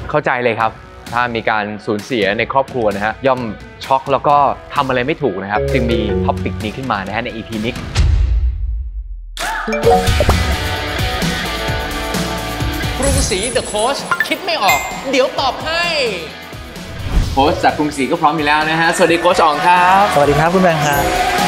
เข้าใจเลยครับถ้ามีการสูญเสียในครอบครัวนะฮะย่อมช็อกแล้วก็ทำอะไรไม่ถูกนะครับจึงมีท็อปิกนี้ขึ้นมานะฮะใน EP นี้กรุงศรี The Coach คิดไม่ออกเดี๋ยวตอบให้โค้ชจากกรุงศรีก็พร้อมอยู่แล้วนะฮะสวัสดีโค้ชอ๋องครับสวัสดีครับคุณแบงค์ครับ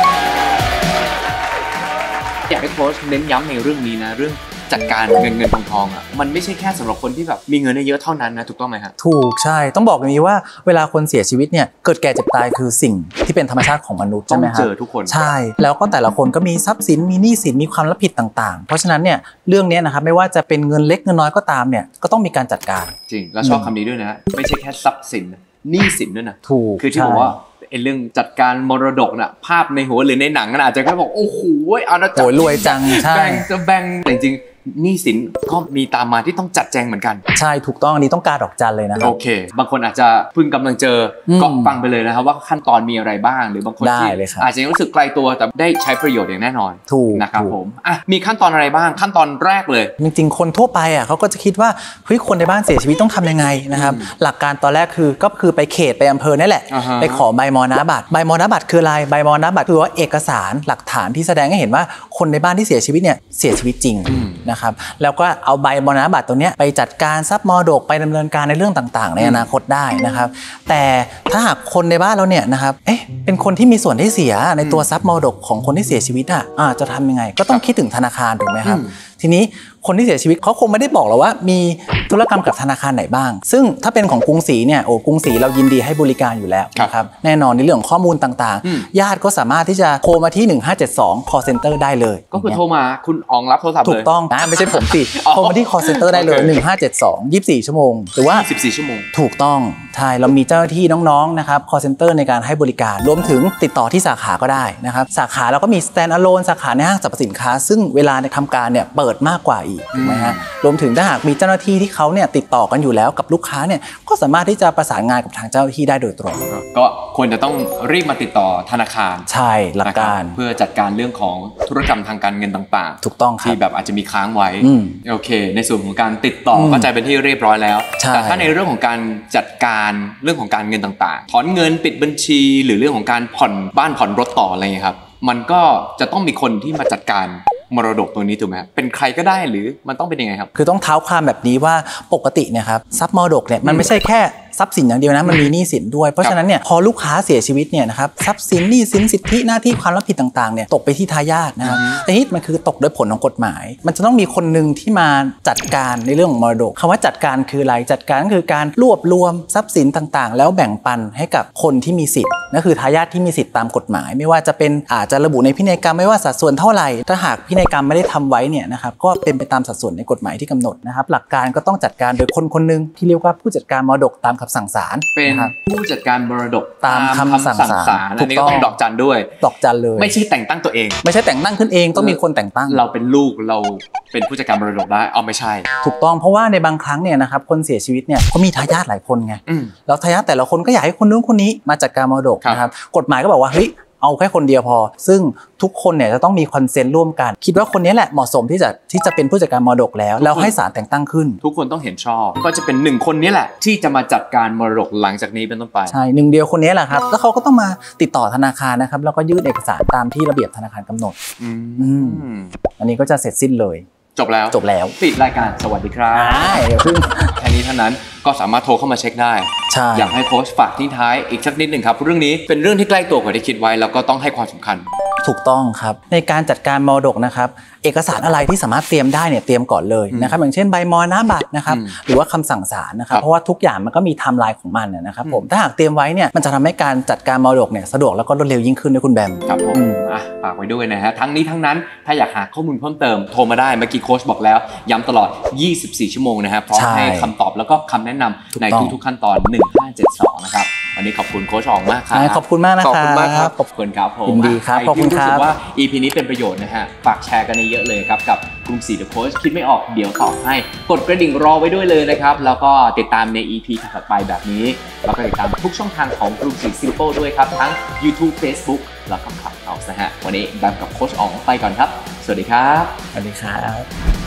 อยากให้โค้ชเน้นย้ำในเรื่องนี้นะเรื่องจัดการเงินทองอ่ะมันไม่ใช่แค่สำหรับคนที่แบบมีเงินเยอะเท่านั้นนะถูกต้องไหมครับถูกใช่ต้องบอกอย่างนี้ว่าเวลาคนเสียชีวิตเนี่ยเกิดแก่เจ็บตายคือสิ่งที่เป็นธรรมชาติของมนุษย์ใช่ไหมครับต้องเจอทุกคนใช่แล้วก็แต่ละคนก็มีทรัพย์สินมีหนี้สินมีความรับผิดต่างๆเพราะฉะนั้นเนี่ยเรื่องนี้นะครับไม่ว่าจะเป็นเงินเล็กเงินน้อยก็ตามเนี่ยก็ต้องมีการจัดการจริงแล้วชอบคำนี้ด้วยนะไม่ใช่แค่ทรัพย์สินหนี้สินด้วยนะถูกคือที่บอกว่าเรื่องจัดการมรดกน่ะภาพในหัวหรือในหนังอาจจะแค่บอกโอ้โหอาณาจักรรวยจังใช่แบ่งแต่จริงหนี้สินก็มีตามมาที่ต้องจัดแจงเหมือนกันใช่ถูกต้องอันนี้ต้องการดอกจันเลยนะครับโอเคบางคนอาจจะเพิ่งกำลังเจอก็ฟังไปเลยนะครับว่าขั้นตอนมีอะไรบ้างหรือบางคนที่อาจจะยังรู้สึกไกลตัวแต่ได้ใช้ประโยชน์อย่างแน่นอนถูกนะครับผมมีขั้นตอนอะไรบ้างขั้นตอนแรกเลยจริงๆคนทั่วไปเขาก็จะคิดว่าเฮ้ยคนในบ้านเสียชีวิตต้องทำยังไงนะครับหลักการตอนแรกก็คือไปเขตไปอำเภอนี่แหละไปขอใบมรณบัตรใบมรณบัตรคืออะไรใบมรณบัตรคือว่าเอกสารหลักฐานที่แสดงให้เห็นว่าคนในบ้านที่เสียชีวิตเนี่ยเสียชีวิตจริงนะครับแล้วก็เอาใบมรณบัตรตรงนี้ไปจัดการทรัพย์มรดกไปดำเนินการในเรื่องต่างๆในอนาคตได้นะครับแต่ถ้าหากคนในบ้านเราเนี่ยนะครับเป็นคนที่มีส่วนได้เสียในตัวทรัพย์มรดกของคนที่เสียชีวิตจะทำยังไงก็ต้องคิดถึงธนาคารถูกไหมครับทีนี้คนที่เสียชีวิตเขาคงไม่ได้บอกเราว่ามีธุรกรรมกับธนาคารไหนบ้างซึ่งถ้าเป็นของกรุงศรีเนี่ยกรุงศรีเรายินดีให้บริการอยู่แล้วนะครับแน่นอนในเรื่องของข้อมูลต่างๆญาติก็สามารถที่จะโทรมาที่1572 call center ได้เลยก็คือโทรมาคุณอ๋องรับโทรศัพท์เลยถูกต้องนะไม่ใช่ผมสิโทรมาที่ call center ได้เลย1572 24ชั่วโมงหรือว่า 24ชั่วโมงถูกต้องใช่เรามีเจ้าหน้าที่น้องๆนะครับ call center ในการให้บริการรวมถึงติดต่อที่สาขาก็ได้นะครับสาขาเราก็มี stand alone สาขาในห้างสรรพสินค้าซึ่งเวลาในทำการเนี่ยเปิดมากกว่าอีกถูกไหมฮะรวมถึงถ้าหากมีเจ้าหน้าที่ที่เขาเนี่ยติดต่อกันอยู่แล้วกับลูกค้าเนี่ยก็สามารถที่จะประสานงานกับทางเจ้าหน้าที่ได้โดยตรงก็ควรจะต้องรีบมาติดต่อธนาคารใช่หลักการเพื่อจัดการเรื่องของธุรกรรมทางการเงินต่างๆถูกต้องที่แบบอาจจะมีค้างไว้โอเคในส่วนของการติดต่อเข้าใจเป็นที่เรียบร้อยแล้วแต่ถ้าในเรื่องของการจัดการเรื่องของการเงินต่างๆถอนเงินปิดบัญชีหรือเรื่องของการผ่อนบ้านผ่อนรถต่ออะไรอย่างเงี้ยครับมันก็จะต้องมีคนที่มาจัดการมรดกตัวนี้ถูกไหมเป็นใครก็ได้หรือมันต้องเป็นยังไงครับคือต้องเท้าความแบบนี้ว่าปกติเนี่ยครับทรัพย์มรดกเนี่ยมันไม่ใช่แค่ทรัพย์สินอย่างเดียวนะมันมีหนี้สินด้วยเพราะฉะนั้นเนี่ยพอลูกค้าเสียชีวิตเนี่ยนะครับทรัพย์สินหนี้สินสิทธิหน้าที่ความรับผิดต่างๆเนี่ยตกไปที่ทายาทนะครับแต่ที่มันคือตกโดยผลของกฎหมายมันจะต้องมีคนหนึ่งที่มาจัดการในเรื่องของมรดกคำว่าจัดการคืออะไรจัดการก็คือการรวบรวมทรัพย์สินต่างๆแล้วแบ่งปันให้กับคนที่มีสิทธิ์นั่นคือทายาทที่มีสิทธิ์ตามกฎหมายไม่ว่าจะเป็นอาจจะระบุในพินัยกรรมไม่ว่าสัดส่วนเท่าไหร่ถ้าหากพินัยกรรมไม่ได้ทำไว้เนี่ยนะครับก็เป็นไปตามสัดส่วนในกฎหมายที่กำหนดนะครับหลักการก็ต้องจัดการโดยคนๆนึงที่เรียกว่าผู้จัดการมรดกตามคำสั่งศาลเป็นผู้จัดการมรดกตามคำสั่งศาลอันนี้ก็ต้องดอกจันด้วยดอกจันเลยไม่ใช่แต่งตั้งตัวเองไม่ใช่แต่งตั้งขึ้นเองต้องมีคนแต่งตั้งเราเป็นลูกเราเป็นผู้จัดการมรดกได้ไม่ใช่ถูกต้องเพราะว่าในบางครั้งเนี่ยนะครับคนเสียชีวิตเนี่ยเขามีทายาทหลายคนไงแล้วทายาทแต่ละคนก็อยากให้คนนู้นคนนี้มาจัดการมรดกนะครับกฎหมายก็บอกว่าเฮ้ยเอาแค่คนเดียวพอซึ่งทุกคนเนี่ยจะต้องมีคอนเซนต์ร่วมกันคิดว่าคนนี้แหละเหมาะสมที่จะเป็นผู้จัดการมรดกแล้วให้ศาลแต่งตั้งขึ้นทุกคนต้องเห็นชอบก็จะเป็น1คนนี้แหละที่จะมาจัดการมรดกหลังจากนี้เป็นต้นไปใช่1เดียวคนนี้แหละครับแล้วเขาก็ต้องมาติดต่อธนาคารนะครับแล้วก็ยื่นเอกสารตามที่ระเบียบธนาคารกำหนดอันนี้ก็จะเสร็จสิ้นเลยจบแล้วปิดรายการสวัสดีครับแค่นี้เท่านั้นก็สามารถโทรเข้ามาเช็คได้อยากให้โค้ชฝากทิ้งท้ายอีกสักนิดหนึ่งครับเรื่องนี้เป็นเรื่องที่ใกล้ตัวกว่าที่คิดไว้แล้วก็ต้องให้ความสำคัญถูกต้องครับในการจัดการมรดกนะครับเอกสารอะไรที่สามารถเตรียมได้เนี่ยเตรียมก่อนเลยนะครับอย่างเช่นใบมรณบัตรนะครับหรือว่าคำสั่งศาลนะครับเพราะว่าทุกอย่างมันก็มีไทม์ไลน์ของมันนะครับผมถ้าหากเตรียมไว้เนี่ยมันจะทำให้การจัดการมรดกเนี่ยสะดวกแล้วก็รวดเร็วยิ่งขึ้นด้วยคุณแบมครับผมฝากไว้ด้วยนะฮะทั้งนี้ทั้งนั้นถ้าอยากหาข้อมูลเพิ่มเติมโทรมาได้เมื่อกี้โค้ชบอกแล้วย้ำตลอด24ชั่วโมงนะครับพร้อมให้คำตอบแล้วก็คำแนะนำในทุกๆขั้นตอน1572นะครับวันนี้ขอบคุณโค้ชอ๋องมากครับขอบคุณมากนะครับขอบคุณมากครับขอบคุณครับผมยินดีครับขอบคุณครับว่า EP นี้เป็นประโยชน์นะฮะฝากแชร์กันเยอะเลยครับกับกรุงศรี The Coach คิดไม่ออกเดี๋ยวตอบให้กดกระดิ่งรอไว้ด้วยเลยนะครับแล้วก็ติดตามใน EP ถัดไปแบบนี้แล้วก็ติดตามทุกช่องทางของกรุงศรี Simple ด้วยครับทั้ง YouTube Facebook แล้วก็ Clubhouse นะฮะวันนี้แบมกับโค้ชอ๋องไปก่อนครับสวัสดีครับสวัสดีครับ